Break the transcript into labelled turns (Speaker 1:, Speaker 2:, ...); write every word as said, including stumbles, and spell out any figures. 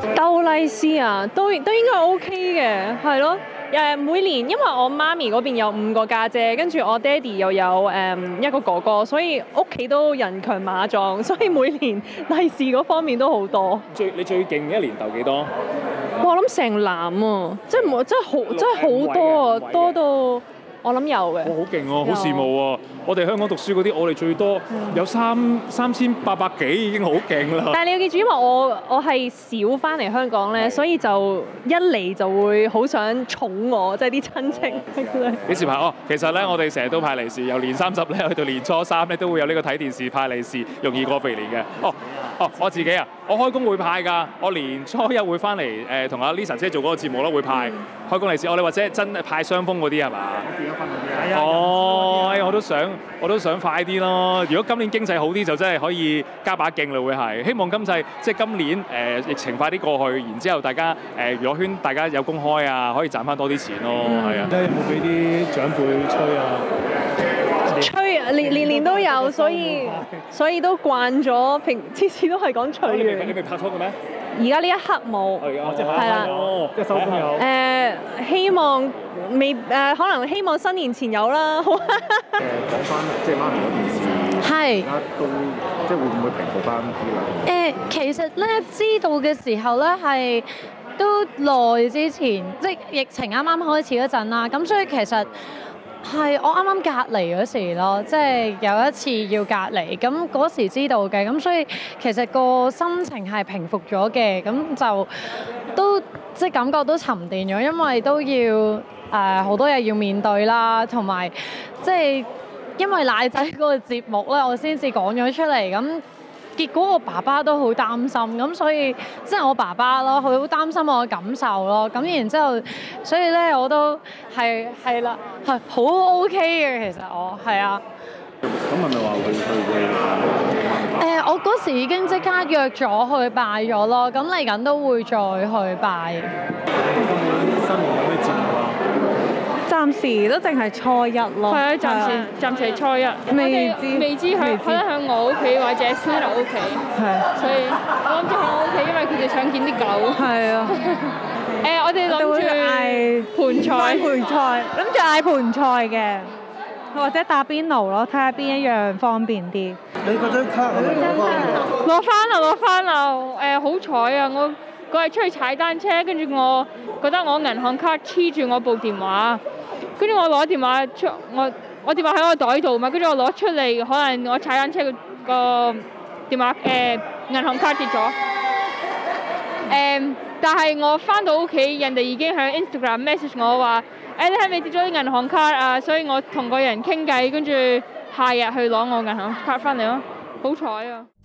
Speaker 1: 兜利是啊，都都應該 OK 嘅，係咯。誒每年因為我媽咪嗰邊有五個家姐，跟住我爹哋又有誒、嗯、一個哥哥，所以屋企都人強馬壯，所以每年利是嗰方面都好多。
Speaker 2: 最你最勁一年鬥幾多？
Speaker 1: 哇！我諗成籃啊，即係冇，真係好，真係好多啊，多到〜我諗有嘅。
Speaker 2: 哇！好勁喎，好羨慕喎！我哋香港讀書嗰啲，我哋最多有三三千八百幾已經好勁啦。
Speaker 1: 但係你要記住，因為我我係少翻嚟香港咧，所以就一嚟就會好想寵我，即係啲親戚。
Speaker 2: 幾時派？哦，其實咧，我哋成日都派利是，由年三十咧去到年初三咧，都會有呢個睇電視派利是，容易過肥年嘅。哦哦，我自己啊，我開工會派㗎，我年初一會翻嚟誒，同阿 Lisa 姐做嗰個節目咯，會派、嗯、開工利是。我哋或者真係派雙封嗰啲係嘛？哦，我都想，我都想快啲咯。如果今年經濟好啲，就真係可以加把勁啦，會係。希望今次即係今年誒、呃、疫情快啲過去，然之後大家誒、呃、娛樂圈大家有工開啊，可以賺翻多啲錢咯，係、嗯、啊。
Speaker 3: 有冇俾啲長輩吹啊？
Speaker 1: 吹啊，年年年都有，所以所以都慣咗，平次次都係講隨緣。
Speaker 2: 你未拍拖嘅咩？
Speaker 1: 而家呢一刻冇，係啦，
Speaker 3: 即係收工有。
Speaker 1: 誒，希望未誒，可能希望新年前有啦。好。誒，
Speaker 3: 講翻即係媽咪嗰件事，
Speaker 4: 係。
Speaker 3: 而家都即係會唔會平復翻啲啦？
Speaker 4: 誒，其實咧知道嘅時候咧係都耐之前，即係疫情啱啱開始嗰陣啦，咁所以其實。係，我啱啱隔離嗰時咯，即係有一次要隔離，咁嗰時知道嘅，咁所以其實個心情係平復咗嘅，咁就都即係感覺都沉澱咗，因為都要誒好、呃、多嘢要面對啦，同埋即係因為奶仔嗰個節目咧，我先至講咗出嚟咁。結果我爸爸都好擔心，咁所以即係我爸爸咯，佢好擔心我嘅感受咯。咁然之後，所以咧我都係係啦，係好 OK 嘅。其實我係啊。
Speaker 3: 咁係咪話會去會
Speaker 4: 誒，我嗰時已經即刻約咗去拜咗咯。咁嚟緊都會再去拜。
Speaker 3: 新年有咩節目啊？
Speaker 5: 暫時都淨係初一咯。
Speaker 6: 係啊，暫時暫時係初一。
Speaker 5: 未知
Speaker 6: 未知佢可能喺我屋企或者 Sino 屋企。係。所以我諗住喺我屋企，因為佢哋想見啲狗。係啊。誒，我哋諗住嗌盤菜。
Speaker 5: 盤菜，諗住嗌盤菜嘅，或者打邊爐咯，睇下邊一樣方便啲。
Speaker 3: 你嗰張卡係咪攞翻？
Speaker 6: 攞翻啦，攞翻啦！誒，好彩啊！我嗰日出去踩單車，跟住我覺得我銀行卡黐住我部電話。跟住我攞電話出，我我電話喺我袋度嘛，跟住我攞出嚟，可能我踩單車個個電話誒、呃、銀行卡跌咗。誒、呃，但係我翻到屋企，人哋已經喺 Instagram message 我話：誒、哎、你係咪跌咗啲銀行卡啊？所以我同個人傾偈，跟住下日去攞我銀行卡翻嚟咯，好彩啊！